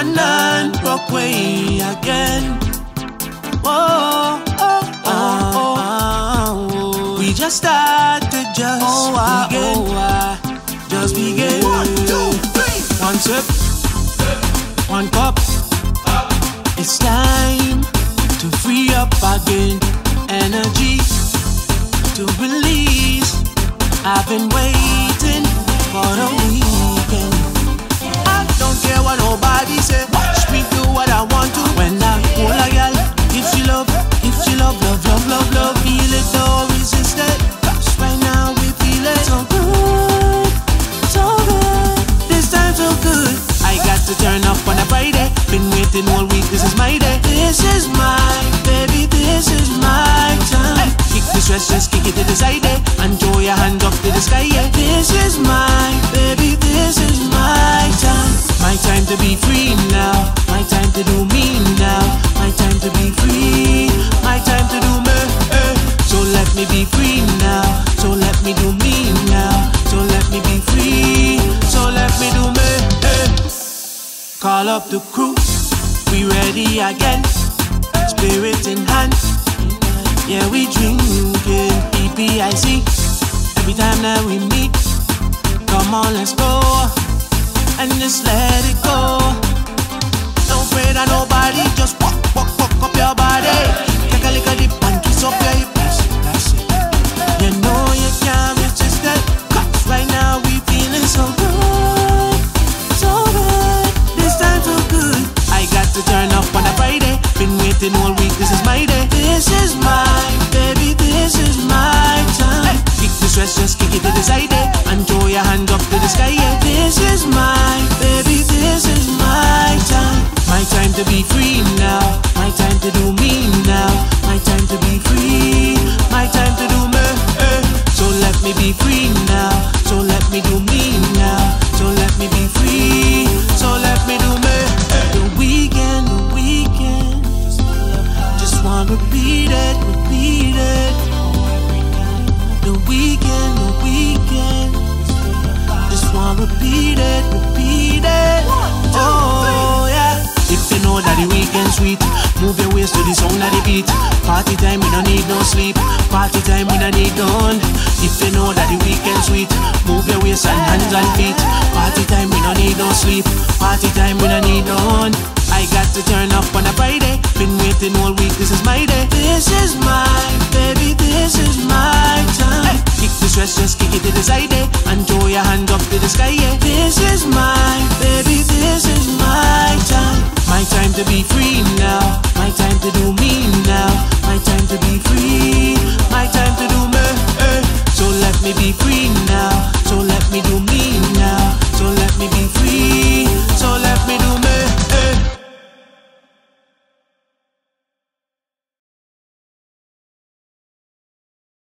one hand broke way again. Oh, oh, oh, oh. We just started, just begin. Just begin. 1, 2, 3. One sip, one cup. It's time to free up again. Energy to release. I've been waiting for the weekend. I don't care what nobody say. Watch me do what I want to. When I hold a girl, if she love, love, love, love, love, feel it, don't resist it. 'Cause right now we feel it so good, so good. This time so good. I got to turn up on a Friday. Been waiting all week. This is my day. This is my baby. This is my time. Kick the stress, just kick it to the side. And throw your hand up to the sky. Yeah. This is my baby. This is my time. My time to be free now. My time to do me now. My time to be free. My time to do me. So let me be free now. So let me do me now. So let me be free. So let me do me. Call up the crew. We ready again. Spirit in hand. Yeah, we drinking PPIC. Every time that we meet. Come on, let's go. And just let it go. Don't pray that nobody. Just walk up your body. Take a look at the and twist up your hip. That's it. You know you can't resist it. 'Cause right now we feeling so good, so good. This time so good. I got to turn up on a Friday. Been waiting all week. This is my day. This is my baby. This is my time. Kick the stress, just kick it to the side. And throw your hand up to the sky. Yeah. This is my baby. This is my time. My time to be free now. My time to do me now. My time to be free. My time to do me. So let me be free now. So let me do me now. So let me be free. So let me do me. The weekend, the weekend. Just want to repeat it, repeat it. The weekend, the weekend. Just want to repeat it, repeat it. Oh yeah. If you know that the weekend sweet, move your waist to the sound of the beat. Party time, we don't need no sleep. Party time, we don't need none. If you know that the weekend sweet, move your waist and hands and feet. Party time, we don't need no sleep. Party time, we don't need none. I got to turn up on a Friday. Been waiting all week. This is my day. This is my baby. This is my time. Kick the stress, just kick it to the side. And throw your hand up to the sky. Yeah. This is my baby. This is my time. My time to be free now. My time to do me now. My time to be free. My time to do me. So let me be free now. So let me do me